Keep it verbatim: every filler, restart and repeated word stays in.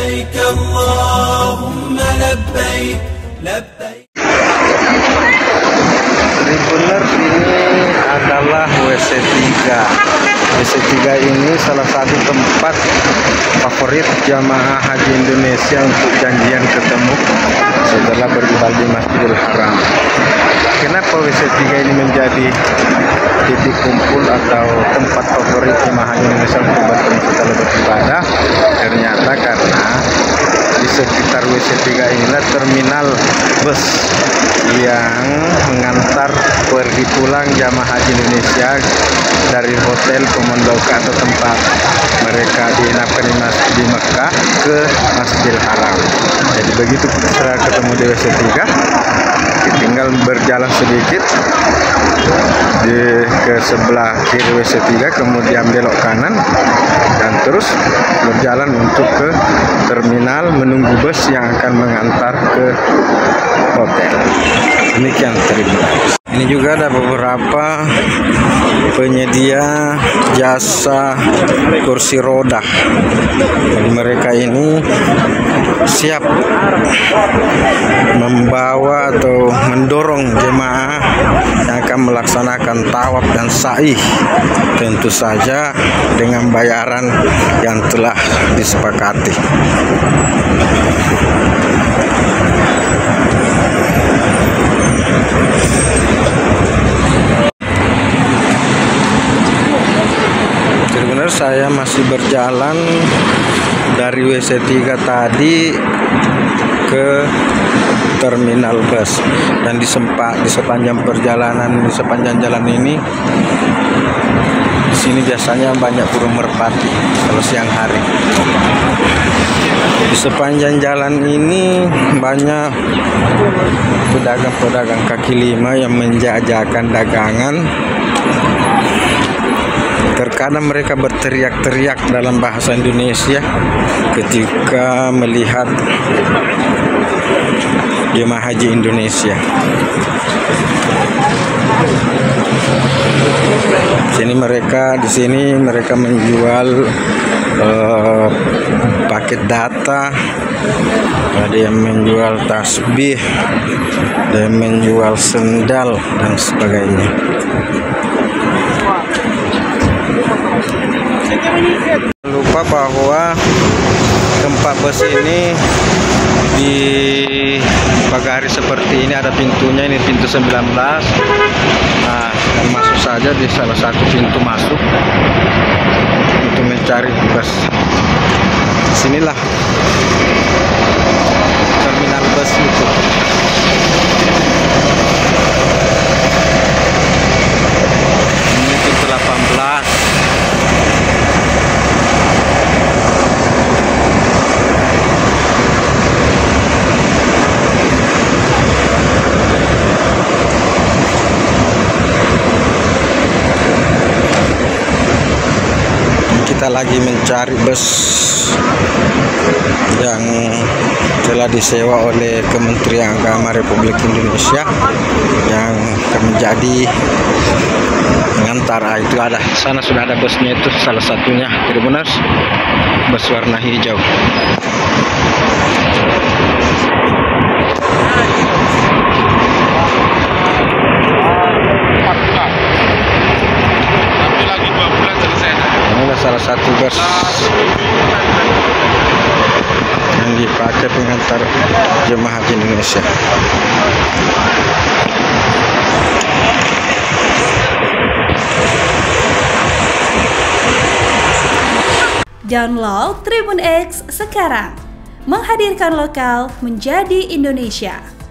لبيك اللهم لبيك لبيك. Tribuners, ini adalah W C tiga. W C tiga ini salah satu tempat favorit jamaah haji Indonesia untuk janjian ketemu setelah beribadah di Masjidil Haram. Kenapa W C tiga ini menjadi titik kumpul atau tempat favorit jemaah haji Indonesia untuk bertemu setelah beribadah? Ternyata karena di sekitar W C tiga inilah terminal bus yang mengantar pergi pulang jamaah haji Indonesia dari hotel Komandauka atau tempat mereka diinapkan di Mekah ke Masjidil Haram. Jadi begitu setelah ketemu di W C tiga, tinggal berjalan sedikit di ke sebelah kiri W C tiga, kemudian belok kanan dan terus berjalan untuk ke terminal menunggu bus yang akan mengantar ke hotel. Demikian terima. Ini juga ada beberapa penyedia jasa kursi roda. Jadi mereka ini siap membawa atau mendorong jemaah yang akan melaksanakan tawaf dan sa'i, tentu saja dengan bayaran yang telah disepakati. Benar, saya masih berjalan dari W C tiga tadi ke terminal bus, dan di sempat di sepanjang perjalanan di sepanjang jalan ini di sini biasanya banyak burung merpati kalau siang hari. Di sepanjang jalan ini banyak pedagang-pedagang kaki lima yang menjajakan dagangan. Terkadang mereka berteriak-teriak dalam bahasa Indonesia ketika melihat jemaah haji Indonesia. Sini mereka di sini mereka menjual uh, paket data, ada yang menjual tasbih, ada yang menjual sendal dan sebagainya. Jangan lupa bahwa tempat bus ini di pagi hari seperti ini ada pintunya, ini pintu sembilan belas. Nah, masuk saja di salah satu pintu masuk untuk mencari bus. Sinilah terminal bus itu. Ini pintu delapan belas. Kita lagi mencari bus yang telah disewa oleh Kementerian Agama Republik Indonesia yang akan menjadi pengantar. Itu ada sana sudah ada busnya, itu salah satunya. Tribuners, bus warna hijau. Inilah salah satu bus yang dipakai pengantar jemaah haji Indonesia. Download Tribun X sekarang, menghadirkan lokal menjadi Indonesia.